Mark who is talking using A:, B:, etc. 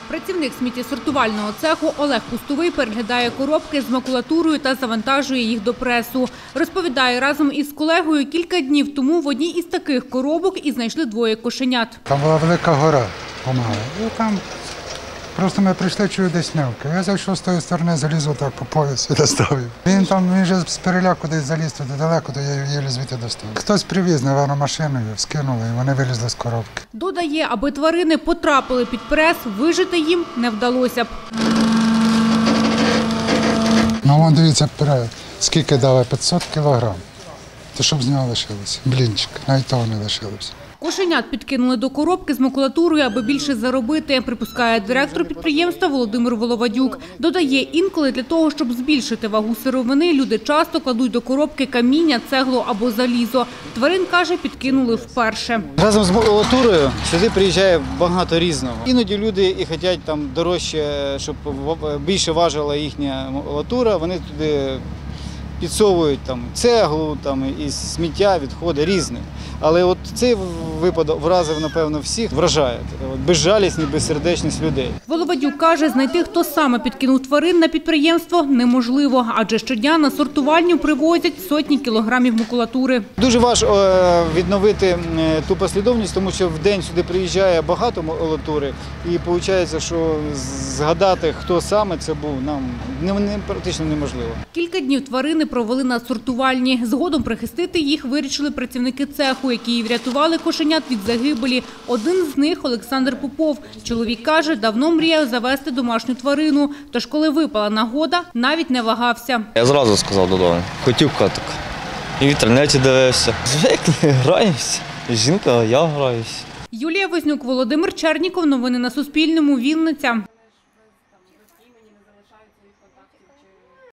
A: Працівник сміттєсортувального цеху Олег Пустовий переглядає коробки з макулатурою та завантажує їх до пресу. Розповідає, разом із колегою кілька днів тому в одній із таких коробок і знайшли двоє кошенят.
B: Там була велика гора помала. І там просто ми прийшли, чую десь мявки. Я зайшов з тої сторони, заліз отак по поясу і достав їх. Він вже з переляку десь заліз туди далеко, то я її звідти достав. Хтось привіз, напевно, машиною, скинули, і вони вилізли з коробки.
A: Додає, аби тварини потрапили під прес, вижити їм не вдалося б.
B: Ну, вон дивіться, скільки дали, 500 кілограм. То щоб з нього лишилося, блінчик, навіть того не лишилося.
A: Кошенят підкинули до коробки з макулатурою, аби більше заробити, припускає директор підприємства Володимир Воловадюк. Додає, інколи для того, щоб збільшити вагу сировини, люди часто кладуть до коробки каміння, цеглу або залізо. Тварин, каже, підкинули вперше.
C: Разом з макулатурою сюди приїжджає багато різного. Іноді люди і хочуть там дорожче, щоб більше важила їхня макулатура, вони туди підсовують там цеглу, там і сміття, відходи різне. Але от цей випадок вразив, напевно, всіх, вражає. Безжалісність, безсердечність людей.
A: Воловадюк каже, знайти, хто саме підкинув тварин на підприємство, неможливо, адже щодня на сортувальню привозять сотні кілограмів макулатури.
C: Дуже важко відновити ту послідовність, тому що в день сюди приїжджає багато макулатури, і виходить, що згадати, хто саме це був, нам практично неможливо.
A: Кілька днів тварини провели на сортувальні. Згодом прихистити їх вирішили працівники цеху, які врятували кошенят від загибелі. Один з них – Олександр Попов. Чоловік каже, давно мріяв завести домашню тварину. Тож, коли випала нагода, навіть не вагався.
D: Я зразу сказав додому, хотів котик. І в інтернеті дивився. Звикли, граємося. Жінка, я граюся.
A: Юлія Вознюк, Володимир Черніков. Новини на Суспільному. Вінниця.